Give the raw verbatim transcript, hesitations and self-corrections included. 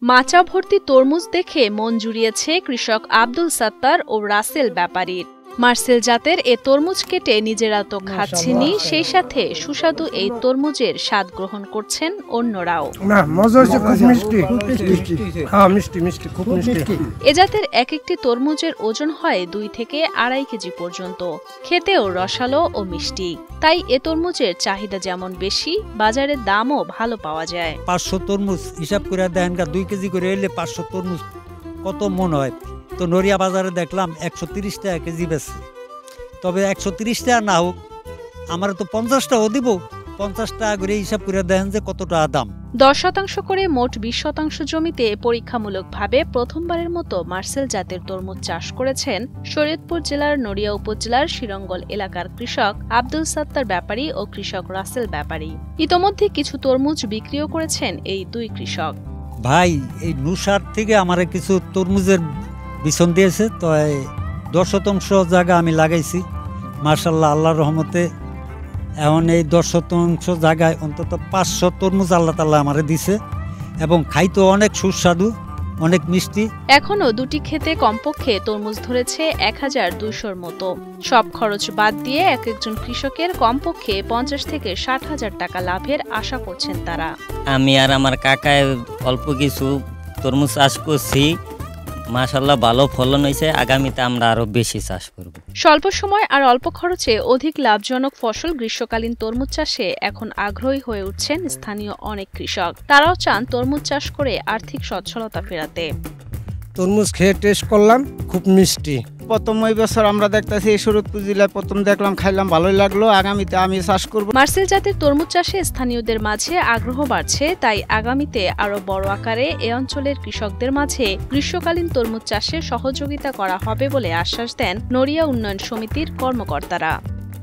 মাচা ভর্তি তরমুজ দেখে মন জুড়িয়েছে কৃষক আব্দুল সাত্তার ও রাসেল ব্যাপারীর। মার্সেল জাতের এ তরমুজ কেটে নিজেরা তো খাচ্ছেনই, সেই সাথে সুস্বাদু এই তরমুজের স্বাদ গ্রহণ করছেন অন্যরাও। এ জাতের এক একটি তরমুজের ওজন হয় দুই থেকে আড়াই কেজি পর্যন্ত, খেতেও রসালো ও মিষ্টি। তাই এ তরমুজের চাহিদা যেমন বেশি, বাজারে দামও ভালো পাওয়া যায়। পাঁচশো তরমুজ হিসাব করে দেন, দুই কেজি করে এলে পাঁচশো তরমুজ কত মন হয়। তো নড়িয়া বাজারে দেখলাম একশো তিরিশ টাকা কেজি বেশি। তবে একশো তিরিশ টাকা না হোক, আমার তো পঞ্চাশ টাকাও দিব, পঞ্চাশ টাকা করে হিসাব করে দেখেন যে কত টাকা দাম। দশ শতাংশ করে মোট বিশ শতাংশ জমিতে পরীক্ষামূলকভাবে প্রথমবারের মতো মার্সেল জাতের তরমুজ চাষ করেছেন শরীয়তপুর জেলার নড়িয়া উপজেলার শিরঙ্গল এলাকার কৃষক আব্দুল সাত্তার ব্যাপারী ও কৃষক রাসেল ব্যাপারী। ইতোমধ্যে কিছু তরমুজ বিক্রিও করেছেন এই দুই কৃষক। ভাই, এই নুসার থেকে আমার কিছু তরমুজের বিছন দিয়েছে, তো দশ শতাংশ জায়গা আমি লাগাইছি। মাশাআল্লাহ, আল্লাহর রহমতে এখন এই দশ শতাংশ জায়গায় অন্তত পাঁচশো তরমুজ আল্লাহ তাআলা আমারে দিছে, এবং খাইতে অনেক সুস্বাদু, অনেক মিষ্টি। এখনো দুটি ক্ষেতে কমপক্ষে তরমুজ ধরেছে এক হাজার দুইশোর মতো। সব খরচ বাদ দিয়ে এক একজন কৃষকের কমপক্ষে পঞ্চাশ থেকে ষাট হাজার টাকা লাভের আশা করছেন তারা। আমি আর আমার কাকায় অল্প কিছু তরমুজ চাষ করছি, মাশাআল্লাহ ভালো ফলন হয়েছে। আগামীতে আমরা আরো বেশি চাষ করব। স্বল্প সময় আর অল্প খরচে অধিক লাভজনক ফসল গ্রীষ্মকালীন তরমুজ চাষে এখন আগ্রহী হয়ে উঠছেন স্থানীয় অনেক কৃষক। তারাও চান তরমুজ চাষ করে আর্থিক সচ্ছলতা ফেরাতে। তরমুজ খেয়ে টেস্ট করলাম, খুব মিষ্টি। প্রথম এই বছর আমরা দেখতেছি শরীয়তপুর জেলায় প্রথম দেখলাম, খাইলাম, ভালোই লাগলো। আগামীতে আমি চাষ করব। মার্সেল জাতের তরমুজ চাষে স্থানীয়দের মাঝে আগ্রহ বাড়ছে, তাই আগামীতে আরো বড় আকারে এ অঞ্চলের কৃষকদের মাঝে গ্রীষ্মকালীন তরমুজ চাষে সহযোগিতা করা হবে বলে আশ্বাস দেন নড়িয়া উন্নয়ন সমিতির কর্মকর্তারা।